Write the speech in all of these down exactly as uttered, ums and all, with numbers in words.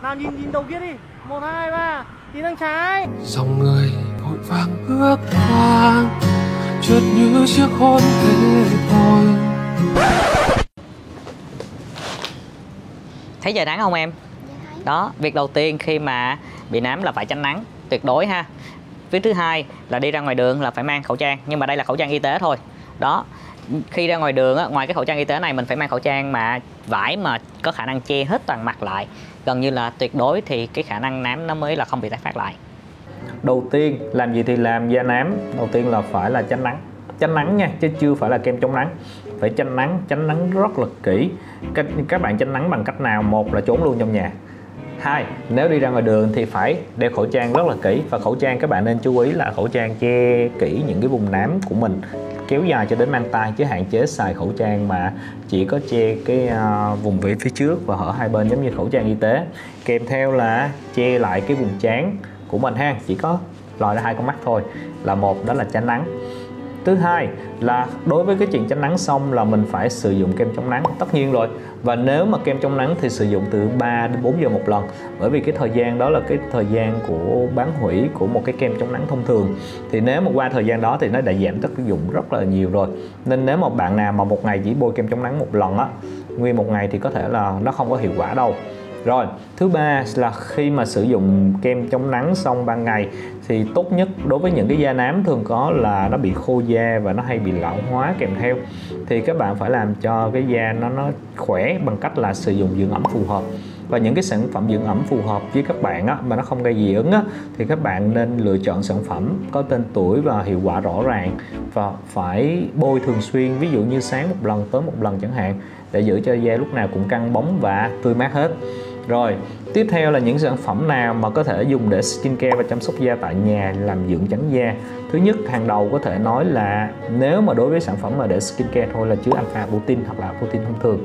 Nào nhìn nhìn đầu kia đi. Một, hai, ba. Nhìn sang trái. Dòng người vội vàng bước qua, chợt như chiếc hôn thế thôi. Thấy trời nắng không em? Đó, việc đầu tiên khi mà bị nám là phải tránh nắng tuyệt đối ha. Việc thứ hai là đi ra ngoài đường là phải mang khẩu trang, nhưng mà đây là khẩu trang y tế thôi. Đó, khi ra ngoài đường á, ngoài cái khẩu trang y tế này mình phải mang khẩu trang mà vải mà có khả năng che hết toàn mặt lại, gần như là tuyệt đối, thì cái khả năng nám nó mới là không bị tái phát lại. Đầu tiên làm gì thì làm da nám, đầu tiên là phải là tránh nắng. Tránh nắng nha, chứ chưa phải là kem chống nắng. Phải tránh nắng, tránh nắng rất là kỹ. Các, các bạn tránh nắng bằng cách nào? Một là trốn luôn trong nhà. Hai, nếu đi ra ngoài đường thì phải đeo khẩu trang rất là kỹ. Và khẩu trang các bạn nên chú ý là khẩu trang che kỹ những cái vùng nám của mình, kéo dài cho đến mang tay, chứ hạn chế xài khẩu trang mà chỉ có che cái uh, vùng vỉ phía trước và hở hai bên giống như khẩu trang y tế. Kèm theo là che lại cái vùng trán của mình ha, chỉ có lòi ra hai con mắt thôi. Là một, đó là tránh nắng. Thứ hai là đối với cái chuyện tránh nắng xong là mình phải sử dụng kem chống nắng, tất nhiên rồi. Và nếu mà kem chống nắng thì sử dụng từ ba đến bốn giờ một lần, bởi vì cái thời gian đó là cái thời gian của bán hủy của một cái kem chống nắng thông thường. Thì nếu mà qua thời gian đó thì nó đã giảm tác dụng rất là nhiều rồi. Nên nếu mà bạn nào mà một ngày chỉ bôi kem chống nắng một lần á, nguyên một ngày thì có thể là nó không có hiệu quả đâu. Rồi, thứ ba là khi mà sử dụng kem chống nắng xong ban ngày thì tốt nhất đối với những cái da nám thường có là nó bị khô da và nó hay bị lão hóa kèm theo, thì các bạn phải làm cho cái da nó nó khỏe bằng cách là sử dụng dưỡng ẩm phù hợp. Và những cái sản phẩm dưỡng ẩm phù hợp với các bạn á, mà nó không gây dị ứng á, thì các bạn nên lựa chọn sản phẩm có tên tuổi và hiệu quả rõ ràng, và phải bôi thường xuyên, ví dụ như sáng một lần, tối một lần chẳng hạn, để giữ cho da lúc nào cũng căng bóng và tươi mát hết. Rồi, tiếp theo là những sản phẩm nào mà có thể dùng để skincare và chăm sóc da tại nhà làm dưỡng trắng da. Thứ nhất, hàng đầu có thể nói là nếu mà đối với sản phẩm mà để skincare thôi là chứa alpha protein hoặc là protein thông thường.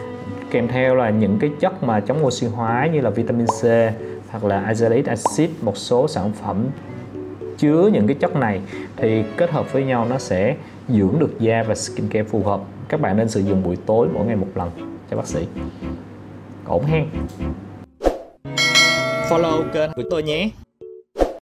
Kèm theo là những cái chất mà chống oxy hóa như là vitamin C hoặc là azelaic acid, một số sản phẩm chứa những cái chất này thì kết hợp với nhau nó sẽ dưỡng được da và skincare phù hợp. Các bạn nên sử dụng buổi tối mỗi ngày một lần cho bác sĩ. Ổn hen. Follow kênh của tôi nhé.